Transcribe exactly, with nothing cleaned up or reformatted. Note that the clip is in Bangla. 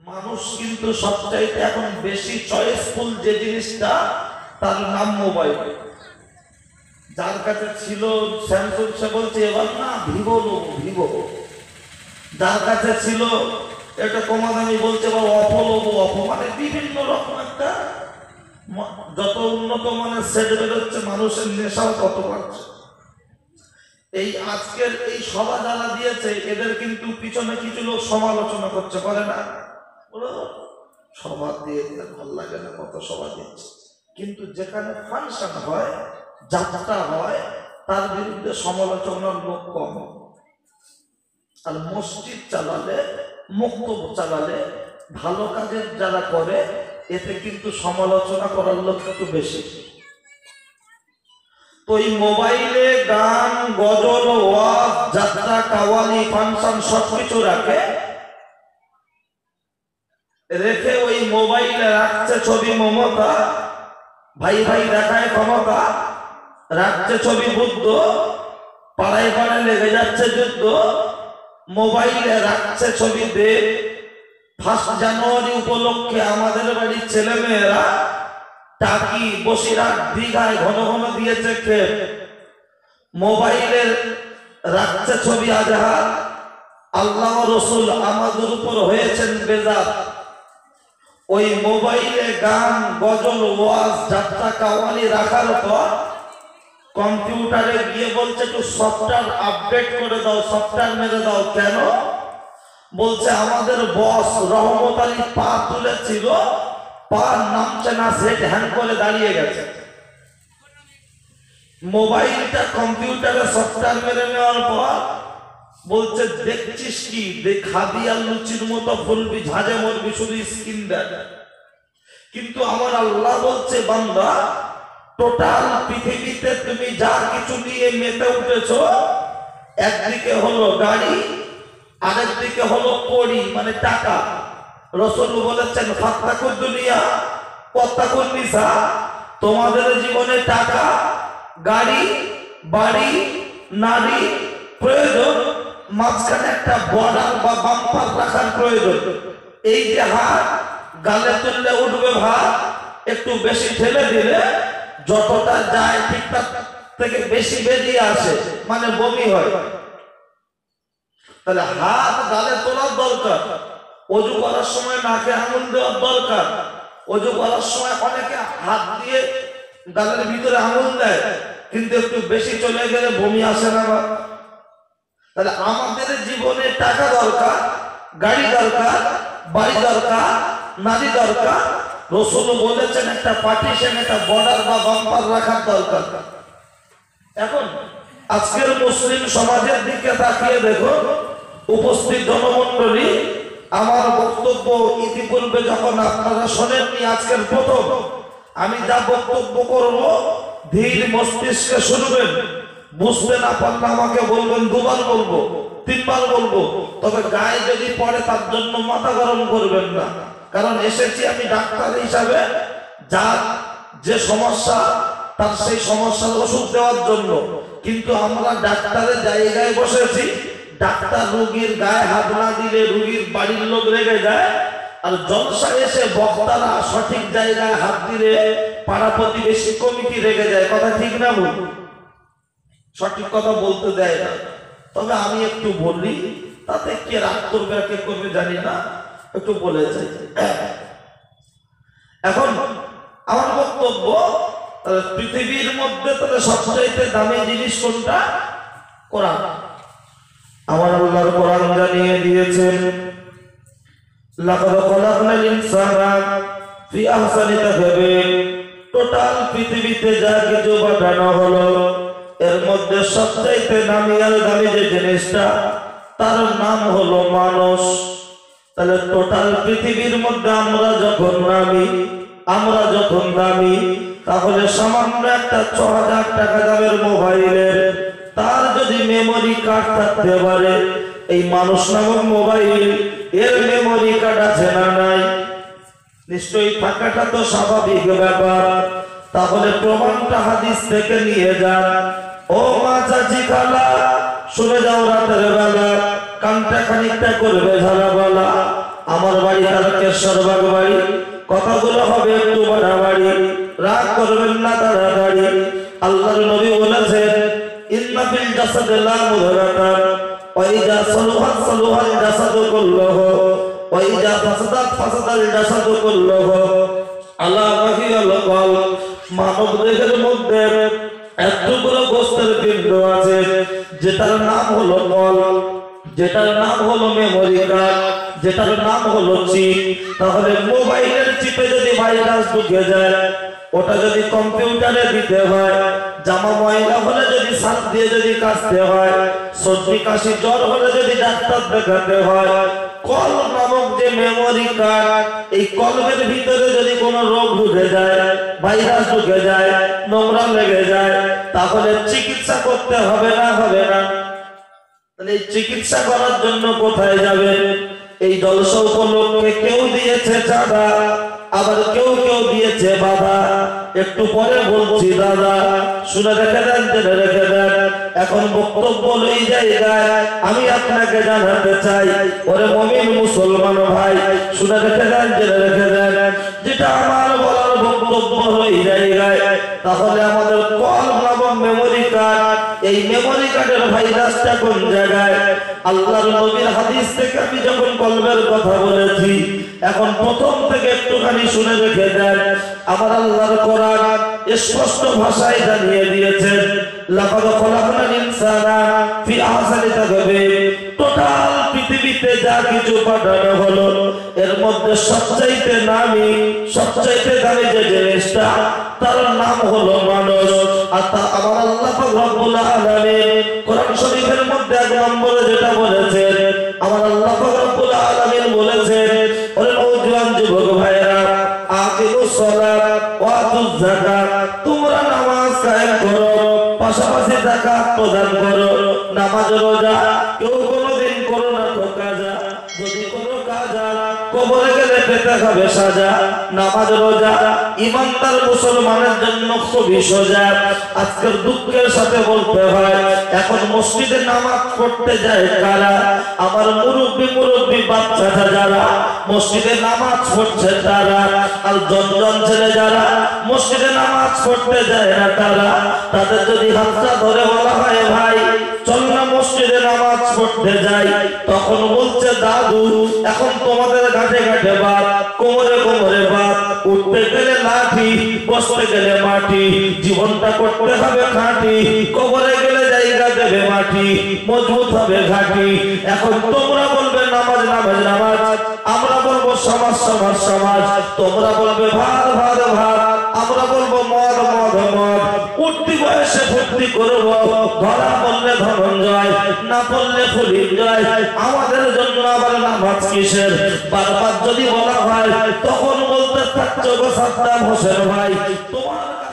মানুষ কিন্তু সবচাইতে এখন বেশি চয়েসফুল যে জিনিসটা তার নাম মোবাইল। যার কাছে ছিল স্যামসুং সে বলছে এবার না ভিভো নেবো ভিভো। যার কাছে ছিল এটা কমা দামি বলছে বা অপো নেবো অপো। মানে বিভিন্ন রকম একটা যত উন্নত মানের সেট বেরোচ্ছে মানুষের নেশাও তত বাড়ছে। এই আজকের এই সভা যারা দিয়েছে এদের কিন্তু পিছনে কিছু লোক সমালোচনা করছে, করে না? সভা দিয়ে দিয়ে ভালো লাগে না, কত সভা দিচ্ছে। কিন্তু যেখানে ফাংশন হয় যাত্রা হয় তার বিরুদ্ধে সমালোচনার লোক কম। আর মসজিদ চালালে মুক্তব চালালে ভালো কাজের যারা করে এতে কিন্তু সমালোচনা করার লোক একটু বেশি। তো এই মোবাইলে গান গজল ওয়াজ যাত্রা কাওয়ালি ফাংশন সবকিছু রাখে, রেখে ওই মোবাইলে রাখছে ছবি মমতা, ভাই ভাই দেখায় ক্ষমতা, রাখছে ছবি বুদ্ধ, পাড়ায় পাড়ায় লেগে যাচ্ছে যুদ্ধ, মোবাইলে রাখছে ছবি দেব। ফার্স্ট জানুয়ারি উপলক্ষে আমাদের বাড়ির ছেলে মেয়েরা টাকি বসিরহাট দীঘায় ঘন ঘন দিয়েছে খেপ। মোবাইলে রাখছে ছবি আজহার, আল্লাহ রসুল আমাদের উপর হয়েছেন বেজাত। ওই মোবাইলে গান গজল ওয়াজ যাত্রা কাওয়ালি রাখার পর কম্পিউটারে গিয়ে বলছে একটু সফটওয়্যার আপডেট করে দাও, সফটওয়্যার মেরে দাও। কেন? বলছে আমাদের বস রহমত আলী পা তুলেছিল, পা নামছে না, সেট হ্যাং করে দাঁড়িয়ে গেছে। মোবাইলটা কম্পিউটারে সফটওয়্যার মেরে নেওয়ার পর বলছে দেখছিস কি, খাবি আর লুচির মতো ফুলবি, ঝাঁঝে মরবি, শুধু স্কিন দেখ। কিন্তু আমার আল্লাহ বলছে বান্দা টোটাল পৃথিবীতে তুমি যা কিছু নিয়ে মেতে উঠেছ, একদিকে হলো গাড়ি আরেক দিকে হলো কড়ি মানে টাকা। রাসূল বলেছেন ফাত্তাকুদ দুনিয়া ওয়াত্তাকুন নিসা, তোমাদের জীবনে টাকা গাড়ি বাড়ি নারী প্রয়োজন, মাঝখানে একটা বর্ডার বা বাম্পার রাখার প্রয়োজন। এই যে হাত গালে তুললে উঠবে ভাত, একটু বেশি ঠেলে দিলে যতটা যায় ঠিকঠাক থেকে বেশি বেরিয়ে আসে, মানে বমি হয়। তাহলে হাত গালে তোলার দরকার, ওযু করার সময় নাকে আঙুল দেওয়ার দরকার। ওযু করার সময় অনেকে হাত দিয়ে গালের ভিতরে আঙুল দেয়, কিন্তু একটু বেশি চলে গেলে বমি আসে না? তাহলে আমাদের জীবনে টাকা দরকার, গাড়ি দরকার, বাড়ি দরকার, নারী দরকার। রাসূল বলেছেন একটা পার্টিশন, একটা বর্ডার বা বাম্পার রাখার দরকার। এখন আজকের মুসলিম সমাজের দিকে তাকিয়ে দেখো, উপস্থিত জনমণ্ডলী, আমার বক্তব্য ইতিপূর্বে যখন আপনারা শোনেননি, আজকের প্রথম আমি যা বক্তব্য করব ধীর মস্তিষ্কে শুনবেন। বুঝতে না পারলে আমাকে বলবেন, দুবার বলবো তিনবার বলবো, তবে গায়ে যদি পড়ে তার জন্য মাথা গরম করবেন না। কারণ এসেছি আমি ডাক্তার হিসাবে, যার যে সমস্যা তার সেই সমস্যার ওষুধ দেওয়ার জন্য। কিন্তু আমরা ডাক্তারের জায়গায় বসেছি, ডাক্তার রোগীর গায়ে হাত না দিলে রোগীর বাড়ির লোক রেগে যায়, আর জলসা এসে বক্তারা সঠিক জায়গায় হাত দিলে পাড়া প্রতিবেশী কমিটি রেগে যায়। কথা ঠিক না ভুল? সঠিক কথা বলতে দেয় না। তবে আমি একটু বলি, তাতে কে রাগ করবে কে করবে জানি না, একটু বলে যাই। এখন আমার বক্তব্য, পৃথিবীর মধ্যে তাহলে সবচাইতে দামি জিনিস কোনটা? কোরআন। আমার আল্লাহর কোরআন জানিয়ে দিয়েছেন, লাকাদ খালাকনাল ইনসানা ফি আহসানি তাকওয়িম। টোটাল পৃথিবীতে যা কিছু বানানো হলো এর মধ্যে সবচাইতে দামি আর দামি যে জিনিসটা তার নাম হলো মানুষ। তাহলে টোটাল পৃথিবীর মধ্যে আমরা যখন দামি, আমরা যখন দামি, তাহলে সামান্য একটা ছ হাজার টাকা দামের মোবাইলের তার যদি মেমোরি কার্ড থাকতে পারে, এই মানুষ নামক মোবাইল এর মেমোরি কার্ড আছে না নাই? নিশ্চয়ই থাকাটা তো স্বাভাবিক ব্যাপার। তাহলে প্রমাণটা হাদিস থেকে নিয়ে যান। ও মা চাচি খালা শুনে যাও, রাতের বেলা কানটা খানিকটা করবে ঝালা বলা। ও আমার বাড়ি তারকেশ্বরবাগ বাড়ি, কথাগুলো হবে একটু বাড়াবাড়ি, রাগ করবেন না তাড়াতাড়ি। আল্লাহর নবী বলেছেন ইন্না ফিল জাসাদি লামুদারাতান ওয়া ইযা সালুহাত সালুহাল জাসাদু কুল্লুহু ওয়া ইযা ফাসাদাত ফাসাদাল জাসাদু কুল্লুহু। আলা ওয়াহিয়াল কল, মানব দেহের মধ্যে এতগুলো গোস্তের পিণ্ড আছে যেটার নাম হলো কল, যেটার নাম হলো মেমোরি কার্ড, যেটার নাম হলো চিপ। তাহলে মোবাইলের চিপে যদি ভাইরাস ঢুকে যায়, ওটা যদি কম্পিউটারে দিতে হয়, জামা ময়লা হলে যদি সার্ফ দিয়ে যদি কাচতে হয়, সর্দি কাশি জ্বর হলে যদি ডাক্তার দেখাতে হয়, কল নামক যে মেমোরি কার্ড, এই কলমের ভিতরে যদি কোনো রোগ ঢুকে যায়, ভাইরাস ঢুকে যায়, নোংরা লেগে যায়, তাহলে চিকিৎসা করতে হবে না হবে না? তাহলে এই চিকিৎসা করার জন্য কোথায় যাবেন? এই জলসা উপলক্ষে কেউ দিয়েছে চাঁদা, আবার কেউ কেউ দিয়েছে বাধা। একটু পরে বলছি দাদা, শুনে রেখে দেন, জেনে রেখে দেন। এখন বক্তব্য এই জায়গায় আমি আপনাকে জানাতে চাই, ওরে মুমিন মুসলমান ভাই, শুনে রেখে দেন, জেনে রেখে দেন। যেটা আমার বলার বক্তব্য এই জায়গায়, তাহলে আমাদের কল নামক মেমোরি কার্ড, এই মেমোরি কার্ডের ভাইরাসটা কোন জায়গায়? আল্লাহর নবীর হাদিস থেকে আমি যখন কলবের কথা বলেছি, এখন প্রথম থেকে একটুখানি শুনে রেখে দেন। আমার আল্লাহর কোরআন স্পষ্ট ভাষায় জানিয়ে দিয়েছেন, লাকাদ খালাকনাল ইনসানা ফি আহসানি তাকবীর। টোটাল পৃথিবীতে যা কিছু পাঠানো হলো, এর মধ্যে সবচাইতে নামি, সবচাইতে দামি যে জিনিসটা, তার নাম হলো মানুষ। আর তা আমার আল্লাহ পাক রব্বুল আলামিন কোরআন শরীফের মধ্যে এক নম্বরে যেটা বলেছেন, আমার আল্লাহ পাক রব্বুল আলামিন বলেছেন, ওরে নওজোয়ান যুবক ভাইরা, আকিমুস সালাত ওয়া আতুজ যাকাত, তোমরা নামাজ কায়েম করো, পাশাপাশি যাকাত প্রদান করো। নামাজ রোজা কেউ কোনোদিন করো না তো কাজা, যদি কোনো কাজা কবরে গেলে পেতে হবে সাজা। নামাজ রোজা ইমানদার মুসলমানের জন্য খুবই সোজা। আজকের দুঃখের সাথে বলতে হয়, এখন মসজিদে নামাজ পড়তে যায় কারা? আমার মুরব্বি মুরব্বি বাচ্চাটা যারা মসজিদে নামাজ পড়ছে তারা, আর জনজন ছেলে যারা মসজিদে নামাজ পড়তে যায় না তারা। তাদের যদি হাতটা ধরে বলা হয়, ভাই চল না মসজিদে নামাজ পড়তে যাই, তখন বলছে দাদু এখন তোমাদের ঘাটে ঘাটে বাদ, কোমরে কোমরে বাদ, উঠতে গেলে লাঠি, বসতে গেলে মাটি, জীবনটা করতে হবে খাঁটি, কবরে গেলে জায়গা দেবে মাটি, মজবুত হবে ঘাটি। এখন তোমরা বলবে নামাজ নামাজ নামাজ, আমরা বলবো সমাজ সমাজ সমাজ, তোমরা বলবে ভাত ভাত ভাত, আমরা বলবো মদ মদ মদ। উঠতি বয়সে ভক্তি করবো, ধরা বললে ধনঞ্জয়, না বললে ফুলিঞ্জয়। আমাদের জন্য আবার নামাজ কিসের? বারবার যদি বলা হয়, তখন বলতে থাকছো গো সাদ্দাম হোসেন ভাই, তোমার